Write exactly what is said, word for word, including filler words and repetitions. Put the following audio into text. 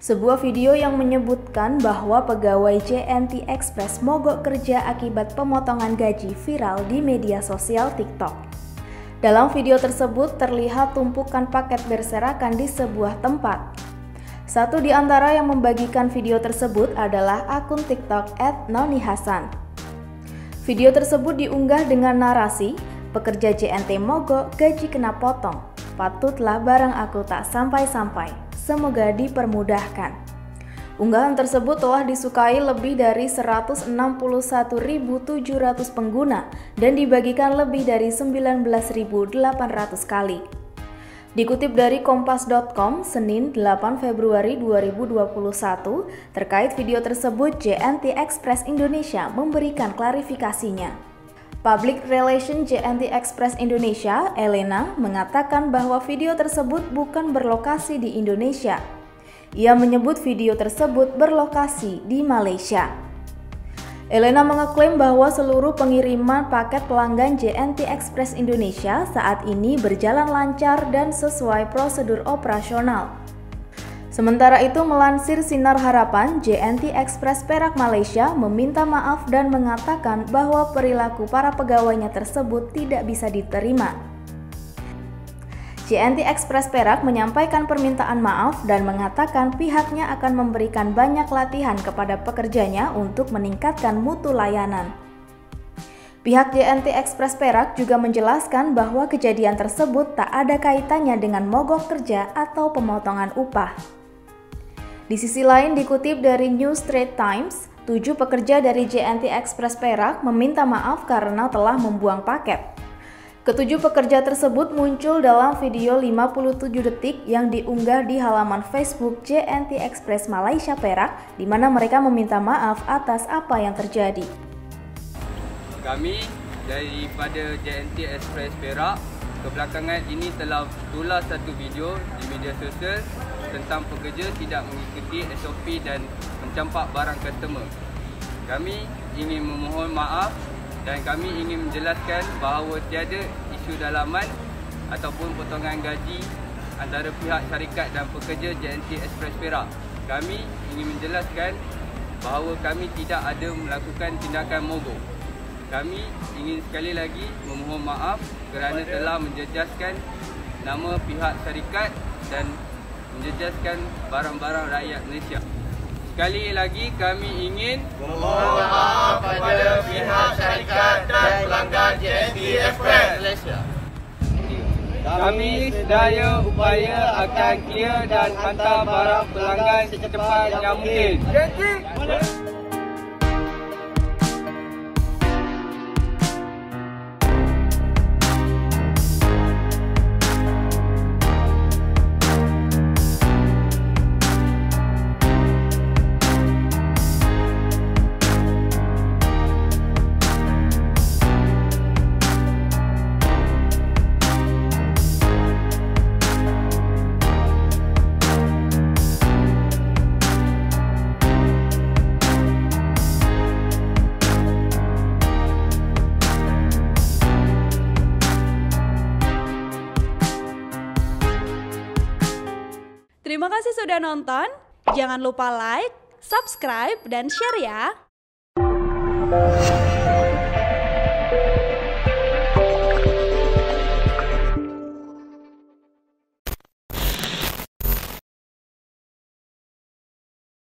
Sebuah video yang menyebutkan bahwa pegawai J N T Express mogok kerja akibat pemotongan gaji viral di media sosial TikTok. Dalam video tersebut terlihat tumpukan paket berserakan di sebuah tempat. Satu di antara yang membagikan video tersebut adalah akun TikTok et noni hasan. Video tersebut diunggah dengan narasi, "Pekerja J N T mogok, gaji kena potong. Patutlah barang aku tak sampai-sampai. Semoga dipermudahkan." Unggahan tersebut telah disukai lebih dari seratus enam puluh satu ribu tujuh ratus pengguna dan dibagikan lebih dari sembilan belas ribu delapan ratus kali. Dikutip dari kompas titik com, Senin delapan Februari dua ribu dua puluh satu, terkait video tersebut J N T Express Indonesia memberikan klarifikasinya. Public Relation J N T Express Indonesia, Elena, mengatakan bahwa video tersebut bukan berlokasi di Indonesia. Ia menyebut video tersebut berlokasi di Malaysia. Elena mengeklaim bahwa seluruh pengiriman paket pelanggan J N T Express Indonesia saat ini berjalan lancar dan sesuai prosedur operasional. Sementara itu, melansir Sinar Harapan, J N T Express Perak Malaysia meminta maaf dan mengatakan bahwa perilaku para pegawainya tersebut tidak bisa diterima. J N T Express Perak menyampaikan permintaan maaf dan mengatakan pihaknya akan memberikan banyak latihan kepada pekerjanya untuk meningkatkan mutu layanan. Pihak J N T Express Perak juga menjelaskan bahwa kejadian tersebut tak ada kaitannya dengan mogok kerja atau pemotongan upah. Di sisi lain, dikutip dari New Straits Times, tujuh pekerja dari J N T Express Perak meminta maaf karena telah membuang paket. Ketujuh pekerja tersebut muncul dalam video lima puluh tujuh detik yang diunggah di halaman Facebook J N T Express Malaysia Perak, di mana mereka meminta maaf atas apa yang terjadi. Kami daripada J N T Express Perak kebelakangan ini telah tular satu video di media sosial tentang pekerja tidak mengikuti S O P dan mencampak barang customer. Kami ingin memohon maaf dan kami ingin menjelaskan bahawa tiada isu dalaman ataupun potongan gaji antara pihak syarikat dan pekerja J N T Express Perak. Kami ingin menjelaskan bahawa kami tidak ada melakukan tindakan mogok. Kami ingin sekali lagi memohon maaf kerana telah menjejaskan nama pihak syarikat dan menjejaskan barang-barang rakyat Malaysia. Sekali lagi kami ingin memohon maaf kepada pihak syarikat dan pelanggan J N T Express Malaysia. Kami sedaya upaya akan clear dan hantar barang pelanggan secepat yang mungkin. Terima kasih sudah nonton. Jangan lupa like, subscribe, dan share ya.